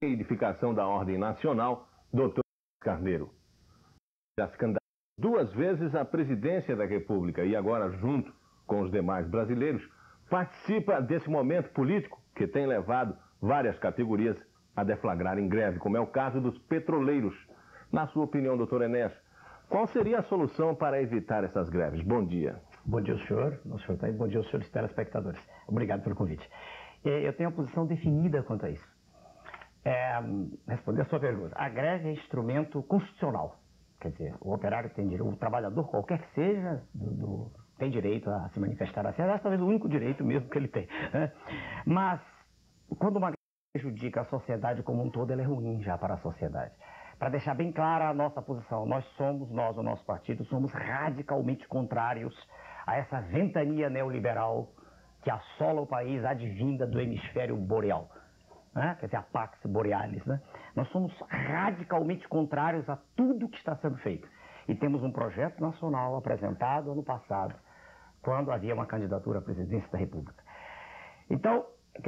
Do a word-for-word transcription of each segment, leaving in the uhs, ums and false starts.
edificação da ordem nacional, doutor Carneiro. Já se candidatou duas vezes à presidência da República e agora, junto com os demais brasileiros, participa desse momento político que tem levado várias categorias a deflagrarem greve, como é o caso dos petroleiros. Na sua opinião, doutor Enéas, qual seria a solução para evitar essas greves? Bom dia. Bom dia ao senhor, ao senhor tá aí. Bom dia aos senhores telespectadores. Obrigado pelo convite. Eu tenho uma posição definida quanto a isso. É, responder a sua pergunta. A greve é instrumento constitucional. Quer dizer, o operário tem direito, o trabalhador, qualquer que seja, do, do, tem direito a se manifestar assim. Aliás, talvez o único direito mesmo que ele tem. Né? Mas, quando uma greve prejudica a sociedade como um todo, ela é ruim já para a sociedade. Para deixar bem clara a nossa posição, nós somos, nós, o nosso partido, somos radicalmente contrários a essa ventania neoliberal que assola o país advinda do hemisfério boreal. Né? Quer dizer, a Pax Borealis, né? Nós somos radicalmente contrários a tudo que está sendo feito. E temos um projeto nacional apresentado ano passado, quando havia uma candidatura à presidência da República. Então,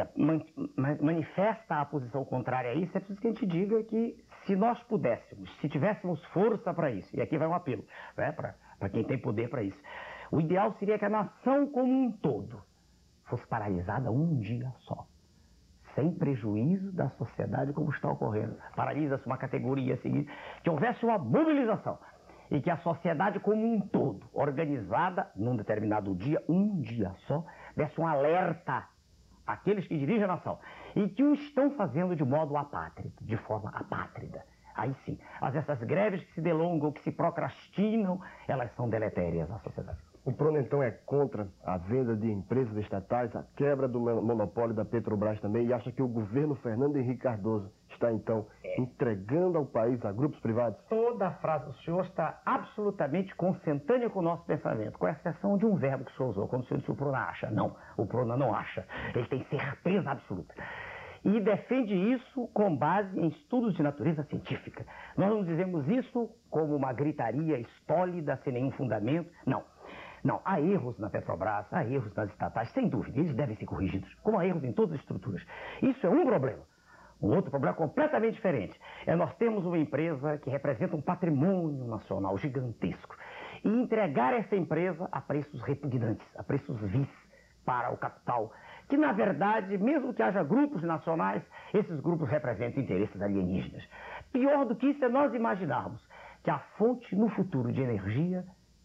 manifesta a posição contrária a isso, é preciso que a gente diga que se nós pudéssemos, se tivéssemos força para isso, e aqui vai um apelo, né, para quem tem poder para isso, o ideal seria que a nação como um todo fosse paralisada um dia só, sem prejuízo da sociedade como está ocorrendo. Paralisa-se uma categoria seguinte, que houvesse uma mobilização e que a sociedade como um todo, organizada num determinado dia, um dia só, desse um alerta àqueles que dirigem a nação e que o estão fazendo de modo apátrida, de forma apátrida. Aí sim, mas essas greves que se delongam, que se procrastinam, elas são deletérias à sociedade. O Prona, então, é contra a venda de empresas estatais, a quebra do monopólio da Petrobras também, e acha que o governo Fernando Henrique Cardoso está, então, é. entregando ao país a grupos privados? Toda a frase do senhor está absolutamente consentânea com o nosso pensamento, com exceção de um verbo que o senhor usou, quando o senhor disse o Prona acha. Não, o Prona não acha. Ele tem certeza absoluta. E defende isso com base em estudos de natureza científica. Nós não dizemos isso como uma gritaria estólida, sem nenhum fundamento. Não. Não, há erros na Petrobras, há erros nas estatais, sem dúvida, eles devem ser corrigidos, como há erros em todas as estruturas. Isso é um problema. Um outro problema completamente diferente é nós temos uma empresa que representa um patrimônio nacional gigantesco e entregar essa empresa a preços repugnantes, a preços vis para o capital, que na verdade, mesmo que haja grupos nacionais, esses grupos representam interesses alienígenas. Pior do que isso é nós imaginarmos que a fonte no futuro de energia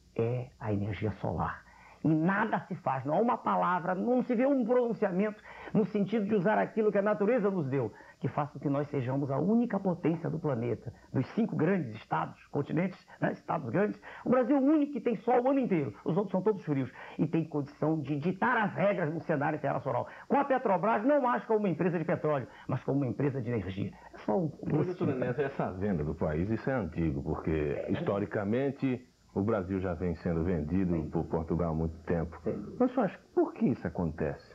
é a energia solar. E nada se faz, não há uma palavra, não se vê um pronunciamento no sentido de usar aquilo que a natureza nos deu, que faça com que nós sejamos a única potência do planeta. Dos cinco grandes estados, continentes, né, estados grandes, o Brasil é o único que tem sol o ano inteiro, os outros são todos frios, e tem condição de ditar as regras no cenário internacional. Com a Petrobras, não mais como uma empresa de petróleo, mas como uma empresa de energia. É só um... Doutor Enéas, essa venda do país, isso é antigo, porque é, historicamente... O Brasil já vem sendo vendido Sim. por Portugal há muito tempo. Sim. Mas eu acho, por que isso acontece?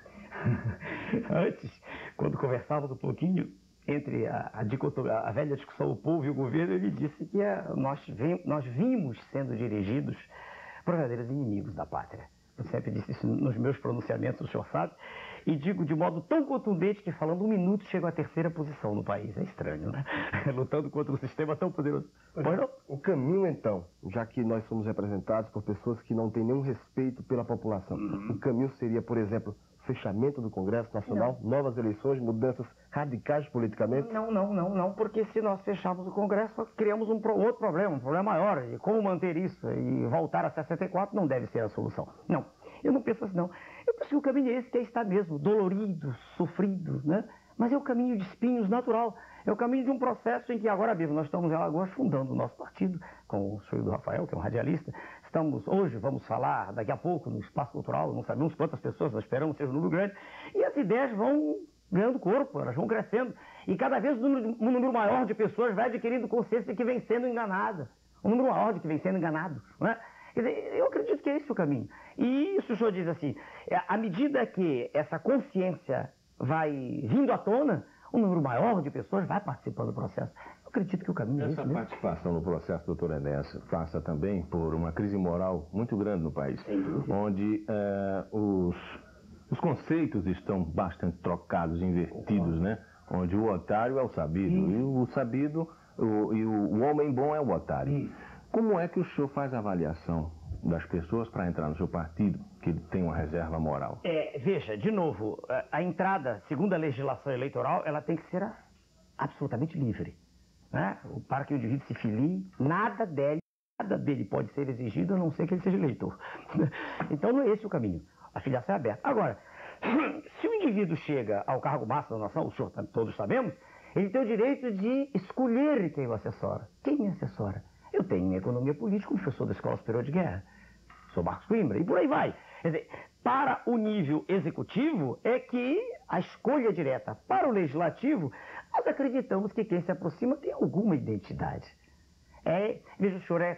Antes, quando conversávamos um pouquinho entre a, a, dicotomia, a velha discussão do povo e o governo, ele disse que a, nós, vim, nós vimos sendo dirigidos por verdadeiros inimigos da pátria. Eu sempre disse isso nos meus pronunciamentos, o senhor sabe, e digo de modo tão contundente que falando um minuto chego à terceira posição no país. É estranho, né? Lutando contra um sistema tão poderoso. Pois não? O caminho, então, já que nós somos representados por pessoas que não têm nenhum respeito pela população, uhum. o caminho seria, por exemplo, fechamento do Congresso Nacional, não. novas eleições, mudanças radicais politicamente? Não, não, não, não, porque se nós fecharmos o Congresso, nós criamos um outro problema, um problema maior. E como manter isso e voltar a sessenta e quatro não deve ser a solução. Não, eu não penso assim, não. Eu penso que o caminho é esse que aí está mesmo, dolorido, sofrido, né? Mas é o caminho de espinhos natural. É o caminho de um processo em que agora mesmo nós estamos em Alagoas fundando o nosso partido, com o senhor do Rafael, que é um radialista. Estamos, hoje, vamos falar daqui a pouco no Espaço Cultural, não sabemos quantas pessoas, nós esperamos seja um número grande, e as ideias vão ganhando corpo, elas vão crescendo, e cada vez um número, um número maior de pessoas vai adquirindo consciência de que vem sendo enganada, um número maior de que vem sendo enganado, não é? Quer dizer, eu acredito que é esse o caminho. E isso o senhor diz assim, à medida que essa consciência vai vindo à tona, um número maior de pessoas vai participando do processo. Eu acredito que o caminho é esse Essa mesmo. participação no processo, doutor Enéas, passa também por uma crise moral muito grande no país, onde uh, os, os conceitos estão bastante trocados, invertidos, né? onde o otário é o sabido, e o sabido, o, e o, o homem bom é o otário. Isso. Como é que o senhor faz a avaliação das pessoas para entrar no seu partido, que tem uma reserva moral? É, veja, de novo, a, a entrada, segundo a legislação eleitoral, ela tem que ser a, absolutamente livre, né? Para que o indivíduo se filie, nada dele, nada dele pode ser exigido, a não ser que ele seja eleitor. Então não é esse o caminho. A filiação é aberta. Agora, se o indivíduo chega ao cargo máximo da nação, o senhor todos sabemos, ele tem o direito de escolher quem o assessora. Quem me assessora? Eu tenho em economia política um professor da Escola Superior de Guerra, sou Marcos Coimbra, e por aí vai. Quer dizer, para o nível executivo é que a escolha é direta. Para o legislativo, nós acreditamos que quem se aproxima tem alguma identidade. É, veja, o senhor, é,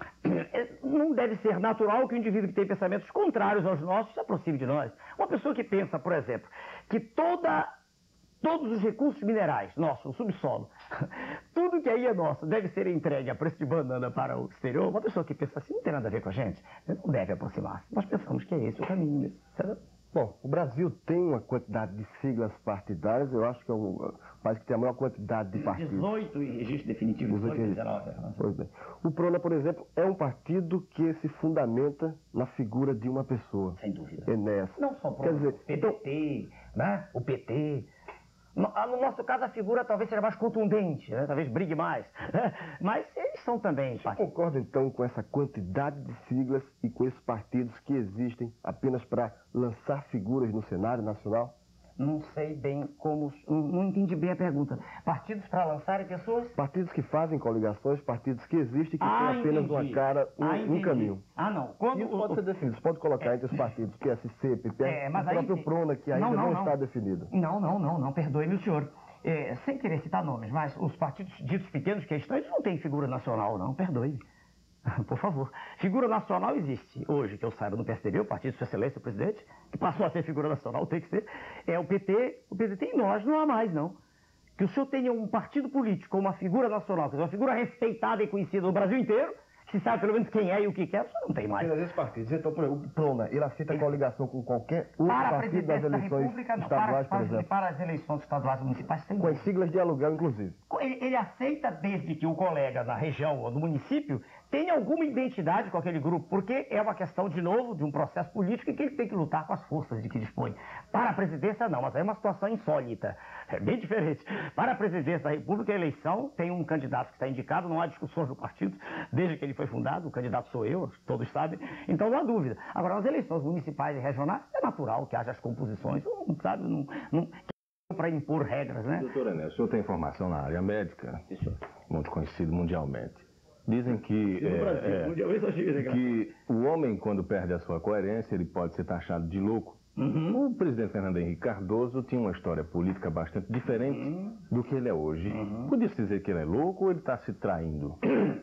é, não deve ser natural que o indivíduo que tem pensamentos contrários aos nossos se aproxime de nós. Uma pessoa que pensa, por exemplo, que toda... todos os recursos minerais, nosso, o subsolo, tudo que aí é nosso deve ser entregue a preço de banana para o exterior, uma pessoa que pensa assim não tem nada a ver com a gente, não deve aproximar-se. Nós pensamos que é esse o caminho. Bom, o Brasil tem uma quantidade de siglas partidárias, eu acho que é o país que tem a maior quantidade de partidos. dezoito e registro definitivo, dezoito, dezenove. Pois bem. O PRONA, por exemplo, é um partido que se fundamenta na figura de uma pessoa. Sem dúvida. Enéas. Não só o Quer dizer, P D T, então... né? O P T... No, no nosso caso, a figura talvez seja mais contundente, né? Talvez brigue mais. Mas eles são também... Você concorda, então, com essa quantidade de siglas e com esses partidos que existem apenas para lançar figuras no cenário nacional? Não sei bem como... Não, não entendi bem a pergunta. Partidos para lançarem pessoas? Partidos que fazem coligações, partidos que existem que ah, têm apenas entendi. uma cara, um, ah, um caminho. Ah, não. Quando Isso o, pode ser definido. Você pode colocar é, entre os partidos P S C, P P, é, mas o próprio aí, PRONA, que ainda não, não, não, não está definido. Não, não, não, não. Perdoe-me o senhor. É, sem querer citar nomes, mas os partidos ditos pequenos que estão, eles não têm figura nacional, não. Perdoe-me. Por favor. Figura nacional existe hoje, que eu saiba, no P S D B, o Partido de Sua Excelência, o presidente, que passou a ser figura nacional, tem que ser. É o P T, o P T tem nós, não há mais, não. Que o senhor tenha um partido político, uma figura nacional, uma figura respeitada e conhecida no Brasil inteiro, que se sabe pelo menos quem é e o que quer, o senhor não tem mais. Esses partidos. Então, por exemplo, o PRONA, ele aceita ele... coligação com qualquer outro para partido das eleições República, não, estaduais, para, por exemplo? Para as eleições estaduais e municipais, tem com as siglas de aluguel, inclusive. Ele, ele aceita desde que o colega da região ou do município tenha alguma identidade com aquele grupo, porque é uma questão, de novo, de um processo político em que ele tem que lutar com as forças de que dispõe. Para a presidência, não, mas aí é uma situação insólita, é bem diferente. Para a presidência da República, a eleição tem um candidato que está indicado, não há discussões no partido, desde que ele foi fundado, o candidato sou eu, todos sabem, então não há dúvida. Agora, nas eleições municipais e regionais, é natural que haja as composições, não sabe, não... não para impor regras, né? Doutor Enéas, o senhor tem formação na área médica, isso, muito conhecido mundialmente. Dizem que, é, Brasil, é, mundialmente, que o homem, quando perde a sua coerência, ele pode ser taxado de louco. Uhum. O presidente Fernando Henrique Cardoso tinha uma história política bastante diferente uhum. do que ele é hoje. Uhum. Podia-se dizer que ele é louco ou ele está se traindo?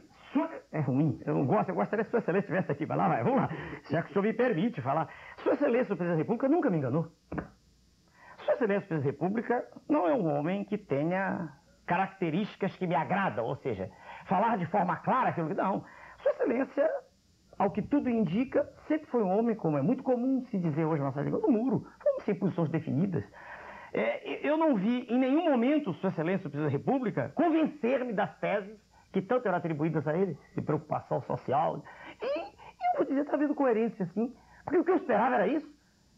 É ruim, eu não gosto, eu gostaria que Sua Excelência estivesse aqui, vai lá, vai, vamos lá. Já que o senhor me permite falar. Sua Excelência, o presidente da República, nunca me enganou. Sua Excelência, o presidente da República, não é um homem que tenha características que me agradam, ou seja, falar de forma clara aquilo que... Não, Sua Excelência, ao que tudo indica, sempre foi um homem, como é muito comum se dizer hoje na nossa língua, do muro, foi um homem sem posições definidas. É, eu não vi em nenhum momento Sua Excelência, o presidente da República, convencer-me das teses que tanto eram atribuídas a ele, de preocupação social. E, e eu vou dizer, está havendo coerência, sim, porque o que eu esperava era isso.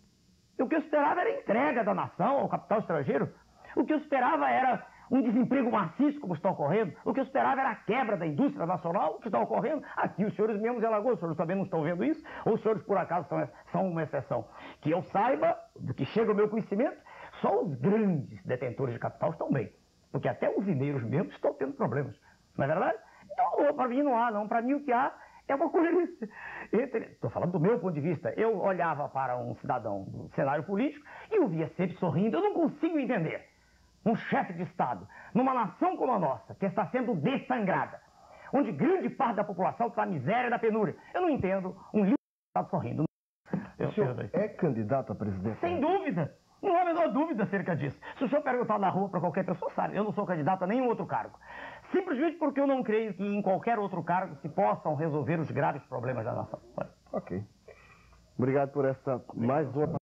O que eu esperava era a entrega da nação ao capital estrangeiro. O que eu esperava era um desemprego maciço, como está ocorrendo. O que eu esperava era a quebra da indústria nacional, o que está ocorrendo. Aqui, os senhores mesmos de Alagoas, os senhores também não estão vendo isso? Ou os senhores, por acaso, são, são uma exceção? Que eu saiba, do que chega ao meu conhecimento, só os grandes detentores de capital estão bem. Porque até os mineiros mesmos estão tendo problemas. Não é verdade? Então, para mim não há, não. Para mim o que há é uma coerência. Estou falando do meu ponto de vista. Eu olhava para um cidadão do cenário político e o via sempre sorrindo. Eu não consigo entender um chefe de Estado, numa nação como a nossa, que está sendo dessangrada, onde grande parte da população está na miséria e na penúria. Eu não entendo um líder de Estado sorrindo. Eu, o senhor é candidato a presidente? Sem dúvida. Não há a menor dúvida acerca disso. Se o senhor perguntar na rua para qualquer pessoa, sabe, eu não sou candidato a nenhum outro cargo. Simplesmente porque eu não creio que em qualquer outro cargo se possam resolver os graves problemas da nação. Ok. Obrigado por essa mais uma...